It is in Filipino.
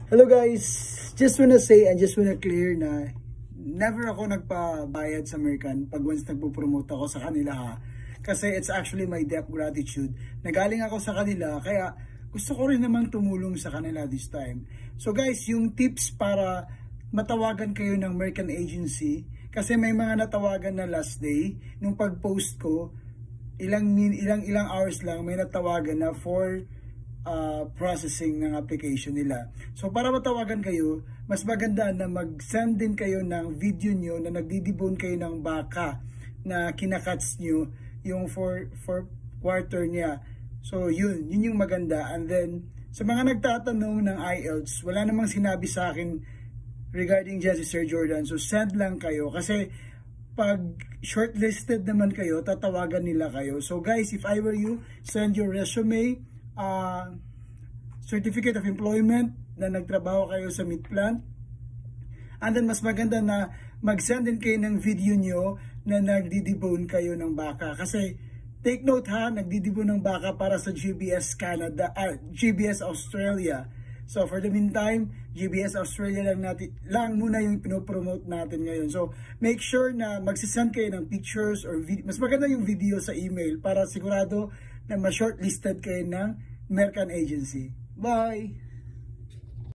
Hello guys, just wanna say and just wanna clear na never ako nagpabayad sa American pag once nagpo-promote ako sa kanila ha. Kasi it's actually my debt gratitude. Nagaling ako sa kanila kaya gusto ko rin namang tumulong sa kanila this time. So guys, yung tips para matawagan kayo ng American agency, kasi may mga natawagan na last day nung pag-post ko, ilang hours lang may natawagan na for processing ng application nila. So para matawagan kayo, mas maganda na mag-send din kayo ng video nyo na nagdidibone kayo ng baka na kinakats nyo yung for quarter niya. So yun yung maganda. And then sa mga nagtatanong ng IELTS, wala namang sinabi sa akin regarding dyan si Sir Jordan. So send lang kayo kasi pag shortlisted naman kayo, tatawagan nila kayo. So guys, if I were you, send your resume, certificate of employment na nagtrabaho kayo sa meat plant, and then mas maganda na mag-send din kayo ng video nyo na nagdidibone kayo ng baka. Kasi take note ha, nagdidibone ng baka para sa GBS Canada, GBS Australia. So for the meantime, GBS Australia lang muna yung pinopromote natin ngayon. So make sure na magsisend kayo ng pictures or video. Mas maganda yung video sa email para sigurado na ma-shortlisted kayo ng American agency. Bye!